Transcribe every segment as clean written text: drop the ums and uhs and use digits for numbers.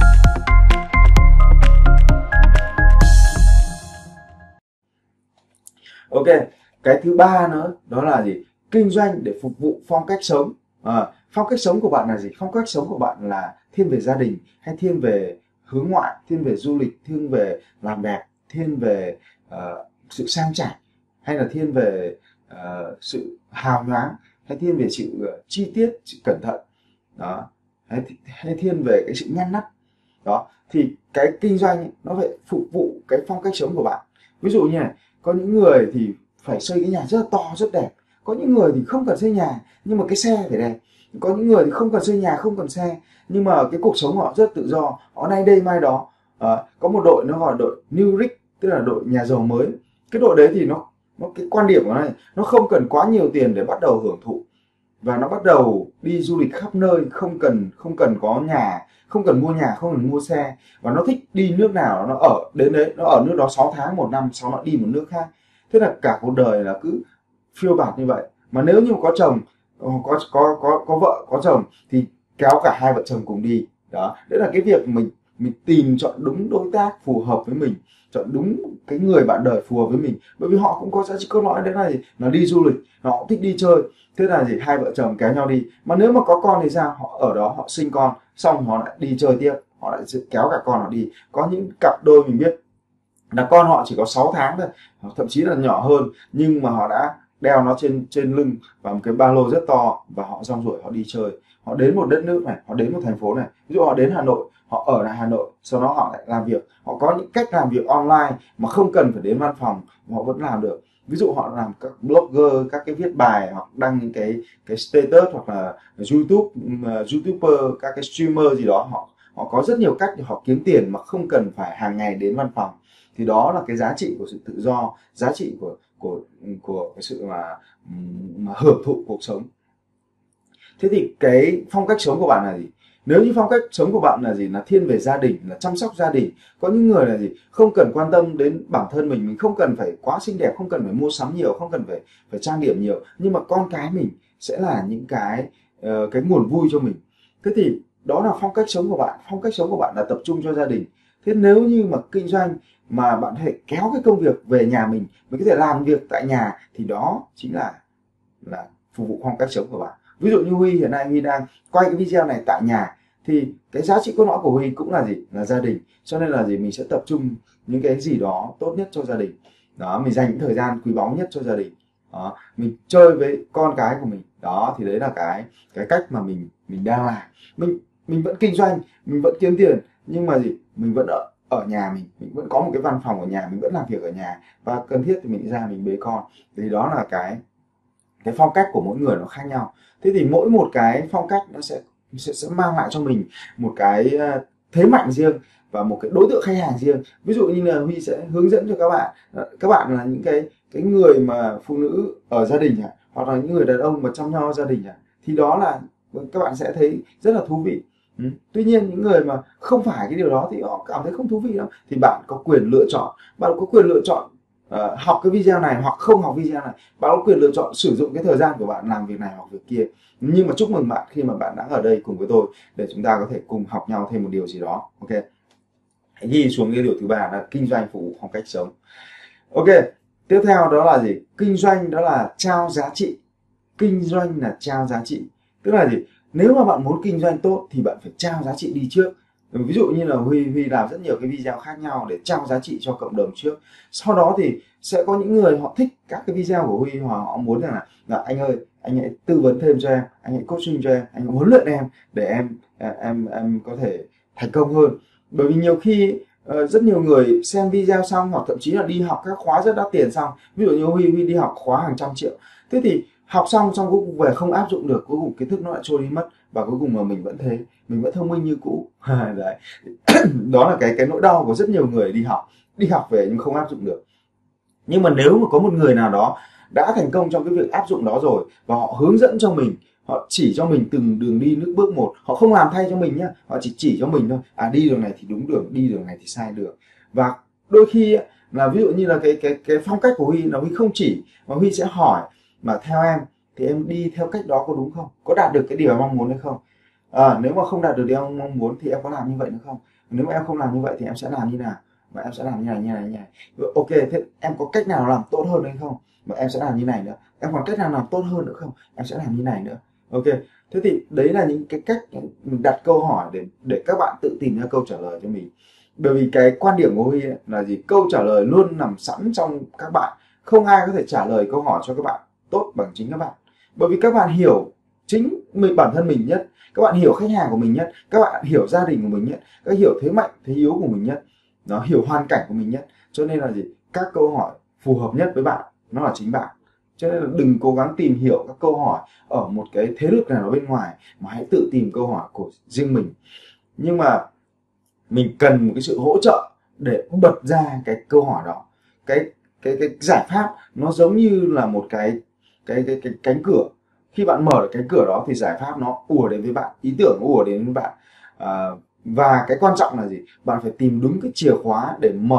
Ok, cái thứ ba nữa đó là gì? Kinh doanh để phục vụ phong cách sống. Phong cách sống của bạn là gì? Phong cách sống của bạn là thiên về gia đình, hay thiên về hướng ngoại, thiên về du lịch, thiên về làm đẹp, thiên về sự sang chảnh, hay là thiên về sự hào nhoáng, hay thiên về sự chi tiết, sự cẩn thận đó, hay thiên về cái sự ngăn nắp đó. Thì cái kinh doanh ấy, nó phải phục vụ cái phong cách sống của bạn. Ví dụ như này, có những người thì phải xây cái nhà rất là to rất đẹp, có những người thì không cần xây nhà nhưng mà cái xe phải đẹp, có những người thì không cần xây nhà không cần xe nhưng mà cái cuộc sống họ rất tự do, họ nay đây mai đó. Có một đội nó gọi đội New Rich, tức là đội nhà giàu mới. Cái đội đấy thì nó cái quan điểm của nó này, nó không cần quá nhiều tiền để bắt đầu hưởng thụ, và nó bắt đầu đi du lịch khắp nơi, không cần có nhà, không cần mua nhà, không cần mua xe, và nó thích đi nước nào nó ở đến đấy, nó ở nước đó 6 tháng 1 năm, sau nó đi một nước khác. Thế là cả cuộc đời là cứ phiêu bạt như vậy. Mà nếu như có chồng, có vợ có chồng thì kéo cả hai vợ chồng cùng đi đó. Đấy là cái việc mình tìm chọn đúng đối tác phù hợp với mình, chọn đúng cái người bạn đời phù hợp với mình, bởi vì họ cũng có giá trị cốt lõi. Đấy là gì? Nó đi du lịch, họ cũng thích đi chơi. Thế là gì? Hai vợ chồng kéo nhau đi. Mà nếu mà có con thì sao? Họ ở đó họ sinh con, xong họ lại đi chơi tiếp, họ lại kéo cả con họ đi. Có những cặp đôi mình biết là con họ chỉ có 6 tháng thôi, thậm chí là nhỏ hơn, nhưng mà họ đã đeo nó trên lưng và một cái ba lô rất to, và họ rong ruổi họ đi chơi. Họ đến một đất nước này, họ đến một thành phố này, ví dụ họ đến Hà Nội, họ ở lại Hà Nội, sau đó họ lại làm việc. Họ có những cách làm việc online mà không cần phải đến văn phòng, họ vẫn làm được. Ví dụ họ làm các blogger, các cái viết bài, hoặc đăng những cái status, hoặc là YouTuber, các cái streamer gì đó. Họ có rất nhiều cách để họ kiếm tiền mà không cần phải hàng ngày đến văn phòng. Thì đó là cái giá trị của sự tự do, giá trị của cái sự mà hưởng thụ cuộc sống. Thế thì cái phong cách sống của bạn là gì? Nếu như phong cách sống của bạn là gì? Là thiên về gia đình, là chăm sóc gia đình. Có những người là gì? Không cần quan tâm đến bản thân mình không cần phải quá xinh đẹp, không cần phải mua sắm nhiều, không cần phải trang điểm nhiều, nhưng mà con cái mình sẽ là những cái nguồn vui cho mình. Thế thì đó là phong cách sống của bạn. Phong cách sống của bạn là tập trung cho gia đình. Thế nếu như mà kinh doanh mà bạn có thể kéo cái công việc về nhà mình có thể làm việc tại nhà, thì đó chính là phục vụ phong cách sống của bạn. Ví dụ như Huy hiện nay Huy đang quay cái video này tại nhà, thì cái giá trị cốt lõi của Huy cũng là gì? Là gia đình. Cho nên là gì? Mình sẽ tập trung những cái gì đó tốt nhất cho gia đình đó, mình dành những thời gian quý báu nhất cho gia đình đó, mình chơi với con cái của mình đó. Thì đấy là cái cách mà mình đang làm. Mình vẫn kinh doanh, mình vẫn kiếm tiền, nhưng mà gì? Mình vẫn ở nhà, mình vẫn có một cái văn phòng ở nhà, mình vẫn làm việc ở nhà, và cần thiết thì mình ra mình bế con. Thì đó là cái phong cách của mỗi người nó khác nhau. Thế thì mỗi một cái phong cách nó sẽ mang lại cho mình một cái thế mạnh riêng và một cái đối tượng khách hàng riêng. Ví dụ như là Huy sẽ hướng dẫn cho các bạn là những cái người mà phụ nữ ở gia đình hoặc là những người đàn ông mà chăm lo gia đình thì đó là các bạn sẽ thấy rất là thú vị. Tuy nhiên những người mà không phải cái điều đó thì họ cảm thấy không thú vị đâu, thì bạn có quyền lựa chọn. Bạn có quyền lựa chọn học cái video này hoặc không học video này. Bạn có quyền lựa chọn sử dụng cái thời gian của bạn làm việc này hoặc việc kia. Nhưng mà chúc mừng bạn khi mà bạn đã ở đây cùng với tôi để chúng ta có thể cùng học nhau thêm một điều gì đó. Ok, hãy ghi xuống cái điều thứ ba là kinh doanh phục vụ phong cách sống. Ok, tiếp theo đó là gì? Kinh doanh đó là trao giá trị. Kinh doanh là trao giá trị, tức là gì? Nếu mà bạn muốn kinh doanh tốt thì bạn phải trao giá trị đi trước. Ví dụ như là Huy làm rất nhiều cái video khác nhau để trao giá trị cho cộng đồng trước. Sau đó thì sẽ có những người họ thích các cái video của Huy, họ muốn rằng là anh ơi, anh hãy tư vấn thêm cho em, anh hãy coaching cho em, anh hãy huấn luyện em để em có thể thành công hơn. Bởi vì nhiều khi rất nhiều người xem video xong, hoặc thậm chí là đi học các khóa rất đắt tiền xong, ví dụ như Huy đi học khóa hàng trăm triệu, thế thì học xong cuối cùng về không áp dụng được, cuối cùng kiến thức nó lại trôi đi mất, và cuối cùng mà mình vẫn thế, mình vẫn thông minh như cũ. Đấy. Đó là cái nỗi đau của rất nhiều người đi học về nhưng không áp dụng được. Nhưng mà nếu mà có một người nào đó đã thành công trong cái việc áp dụng đó rồi, và họ hướng dẫn cho mình, họ chỉ cho mình từng đường đi nước bước một, họ không làm thay cho mình nhá, họ chỉ cho mình thôi, đi đường này thì đúng đường, đi đường này thì sai đường. Và đôi khi là ví dụ như là cái phong cách của Huy là Huy không chỉ, mà Huy sẽ hỏi mà theo em thì em đi theo cách đó có đúng không, có đạt được cái điều em mong muốn hay không. Nếu mà không đạt được điều em mong muốn thì em có làm như vậy nữa không? Nếu mà em không làm như vậy thì em sẽ làm như nào? Và em sẽ làm như này, như này, như này. Ok, thế em có cách nào làm tốt hơn hay không? Và em sẽ làm như này nữa. Em còn cách nào làm tốt hơn nữa không? Em sẽ làm như này nữa. Ok, thế thì đấy là những cái cách mình đặt câu hỏi để các bạn tự tìm ra câu trả lời cho mình. Bởi vì cái quan điểm của Huy ấy là gì? Câu trả lời luôn nằm sẵn trong các bạn. Không ai có thể trả lời câu hỏi cho các bạn tốt bằng chính các bạn. Bởi vì các bạn hiểu chính bản thân mình nhất, các bạn hiểu khách hàng của mình nhất, các bạn hiểu gia đình của mình nhất, các bạn hiểu thế mạnh thế yếu của mình nhất, nó hiểu hoàn cảnh của mình nhất. Cho nên là gì? Các câu hỏi phù hợp nhất với bạn nó là chính bạn. Cho nên là đừng cố gắng tìm hiểu các câu hỏi ở một cái thế lực nào đó bên ngoài, mà hãy tự tìm câu hỏi của riêng mình. Nhưng mà mình cần một cái sự hỗ trợ để bật ra cái câu hỏi đó. Cái giải pháp nó giống như là một cái cánh cửa. Khi bạn mở được cánh cửa đó thì giải pháp nó ùa đến với bạn, ý tưởng nó ùa đến với bạn. à, và cái quan trọng là gì? Bạn phải tìm đúng cái chìa khóa để mở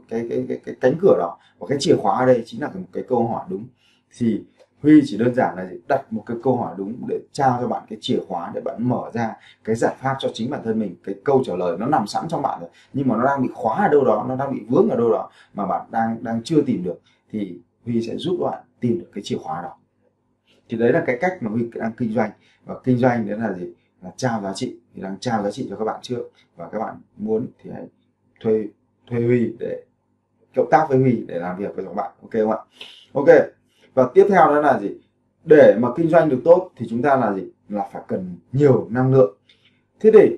cái cánh cửa đó, và cái chìa khóa ở đây chính là một cái câu hỏi đúng. Thì Huy chỉ đơn giản là gì? Đặt một cái câu hỏi đúng để trao cho bạn cái chìa khóa để bạn mở ra cái giải pháp cho chính bản thân mình. Cái câu trả lời nó nằm sẵn trong bạn rồi, nhưng mà nó đang bị khóa ở đâu đó, nó đang bị vướng ở đâu đó mà bạn đang chưa tìm được, thì Huy sẽ giúp bạn tìm được cái chìa khóa đó. Thì đấy là cái cách mà Huy đang kinh doanh. Và kinh doanh đấy là gì? Là trao giá trị. Thì đang trao giá trị cho các bạn trước, và các bạn muốn thì hãy thuê Huy để cộng tác với Huy để làm việc với các bạn. Ok không ạ? Ok. Và tiếp theo đó là gì? Để mà kinh doanh được tốt thì chúng ta là gì? Là phải cần nhiều năng lượng. Thế thì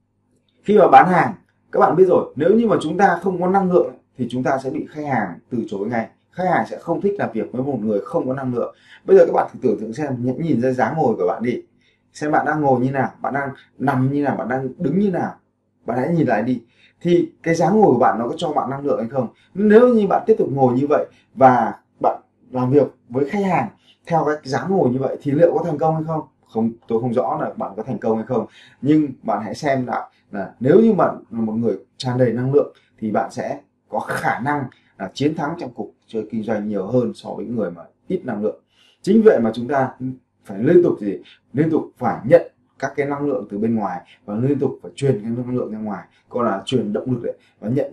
khi mà bán hàng, các bạn biết rồi, nếu như mà chúng ta không có năng lượng thì chúng ta sẽ bị khách hàng từ chối ngay. Khách hàng sẽ không thích làm việc với một người không có năng lượng. Bây giờ các bạn thử tưởng tượng xem, nhìn ra dáng ngồi của bạn đi, xem bạn đang ngồi như nào, bạn đang nằm như nào, bạn đang đứng như nào. Bạn hãy nhìn lại đi, thì cái dáng ngồi của bạn nó có cho bạn năng lượng hay không? Nếu như bạn tiếp tục ngồi như vậy và bạn làm việc với khách hàng theo cái dáng ngồi như vậy thì liệu có thành công hay không? Không, tôi không rõ là bạn có thành công hay không, nhưng bạn hãy xem là nếu như bạn là một người tràn đầy năng lượng thì bạn sẽ có khả năng là chiến thắng trong cuộc chơi kinh doanh nhiều hơn so với người mà ít năng lượng. Chính vậy mà chúng ta phải liên tục phải nhận các cái năng lượng từ bên ngoài, và liên tục phải truyền cái năng lượng ra ngoài, còn là truyền động lực đấy, và nhận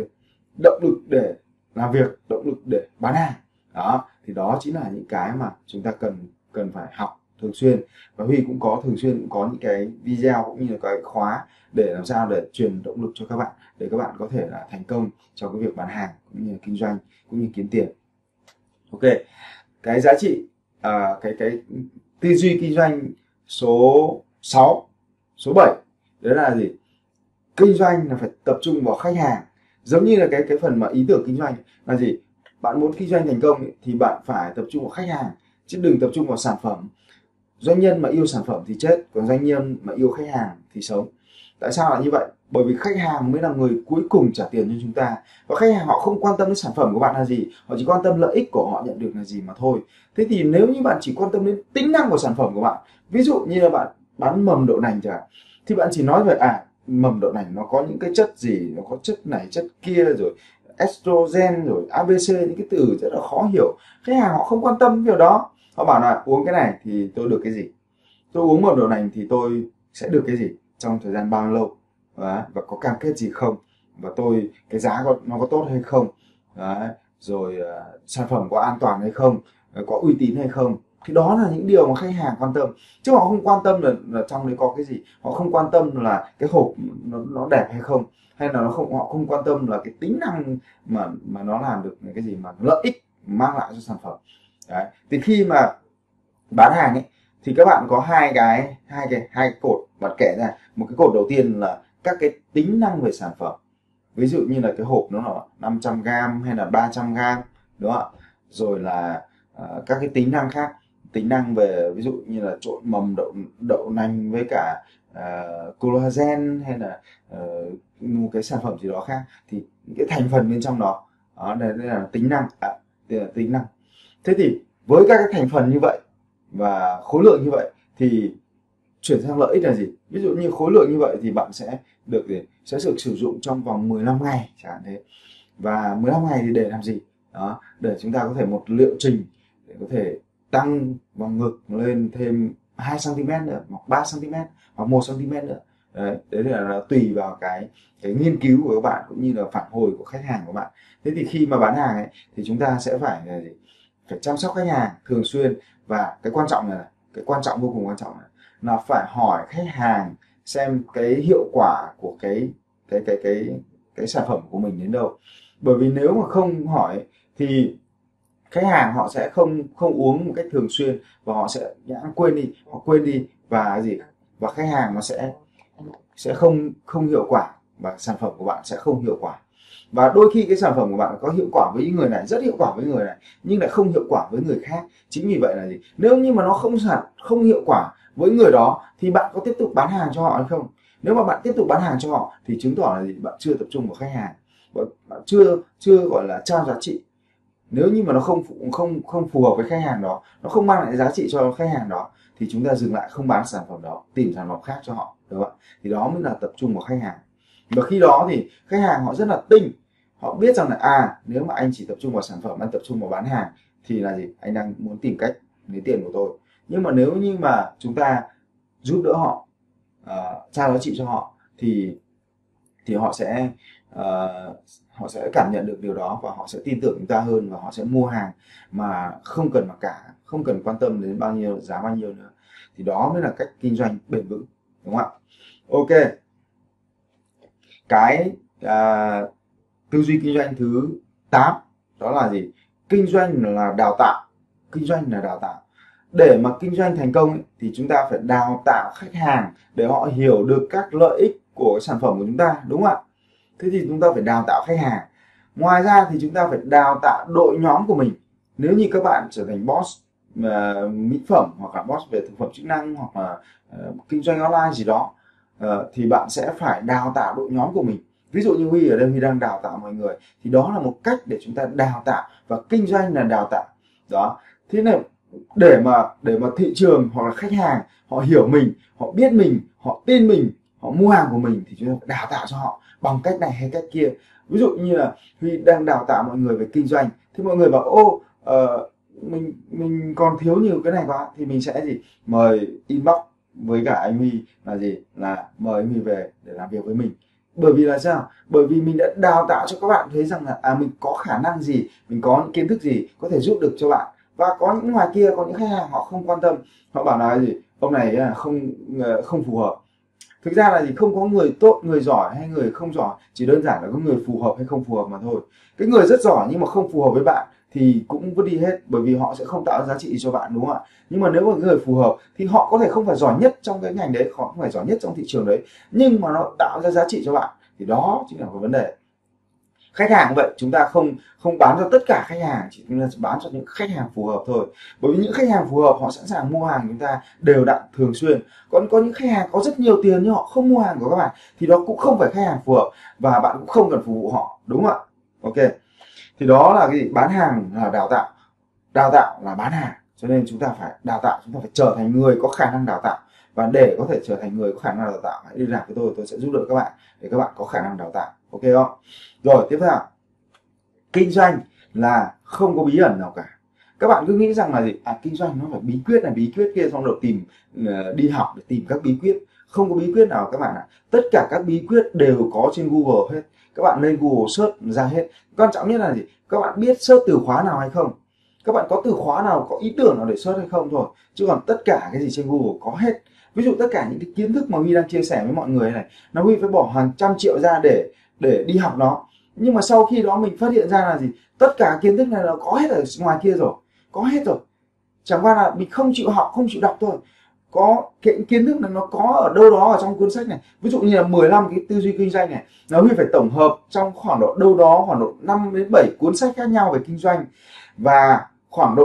động lực để làm việc, động lực để bán hàng. Đó thì đó chính là những cái mà chúng ta cần phải học thường xuyên. Và Huy cũng thường xuyên có những cái video cũng như là cái khóa để làm sao để truyền động lực cho các bạn, để các bạn có thể là thành công trong cái việc bán hàng cũng như là kinh doanh cũng như kiếm tiền. Ok, cái giá trị cái tư duy kinh doanh số 6, số 7 đấy là gì? Kinh doanh là phải tập trung vào khách hàng. Giống như là cái phần mà ý tưởng kinh doanh là gì? Bạn muốn kinh doanh thành công thì bạn phải tập trung vào khách hàng, chứ đừng tập trung vào sản phẩm. Doanh nhân mà yêu sản phẩm thì chết, còn doanh nhân mà yêu khách hàng thì sống. Tại sao lại như vậy? Bởi vì khách hàng mới là người cuối cùng trả tiền cho chúng ta, và khách hàng họ không quan tâm đến sản phẩm của bạn là gì, họ chỉ quan tâm lợi ích của họ nhận được là gì mà thôi. Thế thì nếu như bạn chỉ quan tâm đến tính năng của sản phẩm của bạn, ví dụ như là bạn bán mầm đậu nành chẳng hạn, thì bạn chỉ nói về mầm đậu nành nó có những cái chất gì, nó có chất này chất kia, rồi estrogen, rồi ABC, những cái từ rất là khó hiểu. Khách hàng họ không quan tâm đến điều đó. Họ bảo là uống cái này thì tôi được cái gì, tôi uống mầm đậu nành thì tôi sẽ được cái gì, trong thời gian bao nhiêu lâu, và có cam kết gì không, và cái giá nó có tốt hay không. Đấy. Rồi sản phẩm có an toàn hay không, có uy tín hay không. Thì đó là những điều mà khách hàng quan tâm, chứ họ không quan tâm là trong đấy có cái gì, họ không quan tâm là cái hộp nó đẹp hay không, hay là họ không quan tâm là cái tính năng mà nó làm được cái gì, mà lợi ích mang lại cho sản phẩm. Đấy. Thì khi mà bán hàng ấy thì các bạn có hai cái cột bạn kể ra. Một cái cột đầu tiên là các cái tính năng về sản phẩm, ví dụ như là cái hộp nó là 500g hay là 300g, đúng không ạ? Rồi là các cái tính năng khác, tính năng về ví dụ như là trộn mầm đậu nành với cả collagen, hay là một cái sản phẩm gì đó khác, thì những cái thành phần bên trong đó, đây là tính năng. Đây là tính năng. Thế thì với các cái thành phần như vậy và khối lượng như vậy thì chuyển sang lợi ích là gì? Ví dụ như khối lượng như vậy thì bạn sẽ được sử dụng trong vòng 15 ngày chẳng hạn thế. Và 15 ngày thì để làm gì? Để chúng ta có thể một liệu trình để có thể tăng vòng ngực lên thêm 2 cm nữa, hoặc 3 cm, hoặc 1 cm nữa. Đấy là nó tùy vào cái nghiên cứu của các bạn cũng như là phản hồi của khách hàng của bạn. Thế thì khi mà bán hàng ấy thì chúng ta sẽ phải chăm sóc khách hàng thường xuyên, và cái quan trọng là cái quan trọng vô cùng quan trọng là phải hỏi khách hàng xem cái hiệu quả của cái sản phẩm của mình đến đâu. Bởi vì nếu mà không hỏi thì khách hàng họ sẽ không uống một cách thường xuyên, và họ sẽ quên đi, và và khách hàng nó sẽ không hiệu quả, và sản phẩm của bạn sẽ không hiệu quả. Và đôi khi cái sản phẩm của bạn có hiệu quả với những người này, rất hiệu quả với người này, nhưng lại không hiệu quả với người khác. Chính vì vậy là nếu như mà nó không hiệu quả với người đó thì bạn có tiếp tục bán hàng cho họ hay không? Nếu mà bạn tiếp tục bán hàng cho họ thì chứng tỏ là bạn chưa tập trung vào khách hàng, bạn chưa gọi là trao giá trị. Nếu như mà nó không phù hợp với khách hàng đó, nó không mang lại giá trị cho khách hàng đó, thì chúng ta dừng lại, không bán sản phẩm đó, tìm sản phẩm khác cho họ, đúng không ạ? Thì đó mới là tập trung vào khách hàng. Và khi đó thì khách hàng họ rất là tinh, họ biết rằng là nếu mà anh chỉ tập trung vào sản phẩm, anh tập trung vào bán hàng thì là anh đang muốn tìm cách lấy tiền của tôi. Nhưng mà nếu như mà chúng ta giúp đỡ họ, trao giá trị cho họ, thì họ sẽ cảm nhận được điều đó, và họ sẽ tin tưởng chúng ta hơn, và họ sẽ mua hàng mà không cần quan tâm đến giá bao nhiêu nữa. Thì đó mới là cách kinh doanh bền vững, đúng không ạ? Ok, cái tư duy kinh doanh thứ 8 đó là kinh doanh là đào tạo. Để mà kinh doanh thành công thì chúng ta phải đào tạo khách hàng để họ hiểu được các lợi ích của sản phẩm của chúng ta, đúng không ạ? Thế thì chúng ta phải đào tạo khách hàng. Ngoài ra thì chúng ta phải đào tạo đội nhóm của mình. Nếu như các bạn trở thành boss mỹ phẩm, hoặc là boss về thực phẩm chức năng, hoặc là kinh doanh online gì đó, thì bạn sẽ phải đào tạo đội nhóm của mình. Ví dụ như Huy ở đây, Huy đang đào tạo mọi người, thì đó là một cách để chúng ta đào tạo, và kinh doanh là đào tạo đó. Thế này, để mà thị trường hoặc là khách hàng họ hiểu mình, họ biết mình, họ tin mình, họ mua hàng của mình, thì chúng ta phải đào tạo cho họ bằng cách này hay cách kia. Ví dụ như là Huy đang đào tạo mọi người về kinh doanh, thì mọi người bảo mình còn thiếu nhiều cái này quá, thì mình sẽ mời inbox với cả anh Huy là mời anh Huy về để làm việc với mình. Bởi vì là sao? Bởi vì mình đã đào tạo cho các bạn thấy rằng là mình có khả năng gì, mình có những kiến thức gì có thể giúp được cho bạn. Và có những ngoài kia, có những khách hàng họ không quan tâm, họ bảo là ông này không phù hợp. Thực ra là không có người tốt, người giỏi hay người không giỏi, chỉ đơn giản là có người phù hợp hay không phù hợp mà thôi. Cái người rất giỏi nhưng mà không phù hợp với bạn thì cũng vứt đi hết, bởi vì họ sẽ không tạo giá trị cho bạn, đúng không ạ? Nhưng mà nếu mà người phù hợp thì họ có thể không phải giỏi nhất trong cái ngành đấy, họ không phải giỏi nhất trong thị trường đấy, nhưng mà nó tạo ra giá trị cho bạn, thì đó chính là cái vấn đề. Khách hàng vậy, chúng ta không bán cho tất cả khách hàng, chỉ chúng ta bán cho những khách hàng phù hợp thôi. Bởi vì những khách hàng phù hợp họ sẵn sàng mua hàng chúng ta đều đặn thường xuyên. Còn có những khách hàng có rất nhiều tiền nhưng họ không mua hàng của các bạn, thì đó cũng không phải khách hàng phù hợp, và bạn cũng không cần phục vụ họ, đúng không ạ? Ok, thì đó là cái gì? Bán hàng là đào tạo là bán hàng. Cho nên chúng ta phải đào tạo, chúng ta phải trở thành người có khả năng đào tạo. Và để có thể trở thành người có khả năng đào tạo, hãy liên lạc với tôi sẽ giúp đỡ các bạn để các bạn có khả năng đào tạo. Ok không? Rồi tiếp theo, kinh doanh là không có bí ẩn nào cả. Các bạn cứ nghĩ rằng là kinh doanh nó phải bí quyết này bí quyết kia, xong rồi đi học để tìm các bí quyết. Không có bí quyết nào các bạn ạ. Tất cả các bí quyết đều có trên Google hết. Các bạn lên Google search ra hết. Quan trọng nhất là các bạn biết search từ khóa nào hay không. Các bạn có từ khóa nào, có ý tưởng nào để search hay không thôi. Chứ còn tất cả cái gì trên Google có hết. Ví dụ tất cả những cái kiến thức mà Huy đang chia sẻ với mọi người này, là Huy phải bỏ hàng trăm triệu ra để đi học nó. Nhưng mà sau khi đó mình phát hiện ra là tất cả kiến thức này là có hết ở ngoài kia rồi, có hết rồi. Chẳng qua là mình không chịu học, không chịu đọc thôi. Có cái kiến thức này nó có ở đâu đó ở trong cuốn sách này. Ví dụ như là 15 cái tư duy kinh doanh này, nó Huy phải tổng hợp trong khoảng độ 5 đến 7 cuốn sách khác nhau về kinh doanh, và khoảng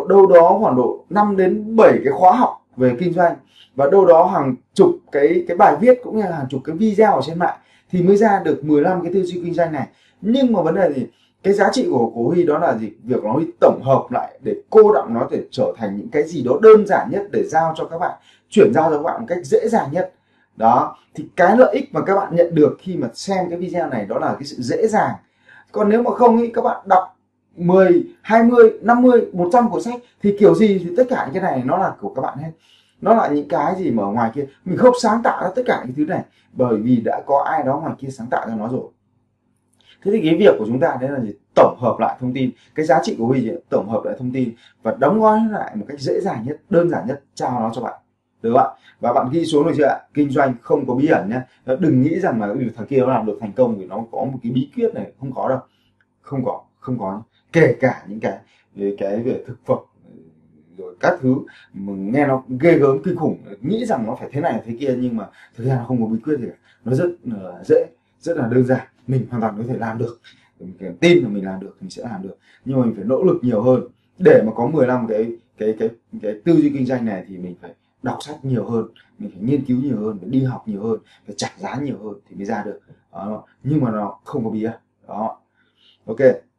độ 5 đến 7 cái khóa học về kinh doanh, và đâu đó hàng chục cái bài viết cũng như là hàng chục cái video ở trên mạng, thì mới ra được 15 cái tư duy kinh doanh này. Nhưng mà vấn đề cái giá trị của Huy đó là việc nó tổng hợp lại để cô đọng nó để trở thành những cái gì đó đơn giản nhất để giao cho các bạn, chuyển giao cho các bạn một cách dễ dàng nhất. Đó, thì cái lợi ích mà các bạn nhận được khi mà xem cái video này đó là cái sự dễ dàng. Còn nếu mà không các bạn đọc 10, 20, 50, 100 cuốn sách thì kiểu gì thì tất cả những cái này nó là của các bạn hết. nó là những cái gì mà ở ngoài kia mình không sáng tạo ra tất cả những thứ này, bởi vì đã có ai đó ngoài kia sáng tạo ra nó rồi. Thế thì cái việc của chúng ta đấy là gì? Tổng hợp lại thông tin, cái giá trị của Huy là tổng hợp lại thông tin và đóng gói lại một cách dễ dàng nhất, đơn giản nhất, trao nó cho bạn, được không ạ? Và bạn ghi xuống được chưa ạ? Kinh doanh không có bí ẩn nhé. Đừng nghĩ rằng là thằng kia nó làm được thành công vì nó có một cái bí quyết này, không có đâu, không có. Kể cả những cái về thực phẩm rồi các thứ mà nghe nó ghê gớm kinh khủng, nghĩ rằng nó phải thế này thế kia, nhưng mà thực ra nó không có bí quyết gì cả. Nó rất là dễ, rất là đơn giản, mình hoàn toàn có thể làm được. Mình tin là mình làm được thì mình sẽ làm được, nhưng mà mình phải nỗ lực nhiều hơn. Để mà có 15 cái tư duy kinh doanh này thì mình phải đọc sách nhiều hơn, mình phải nghiên cứu nhiều hơn, phải đi học nhiều hơn, phải trả giá nhiều hơn thì mới ra được đó. Nhưng mà nó không có bí ẩn đó. Ok.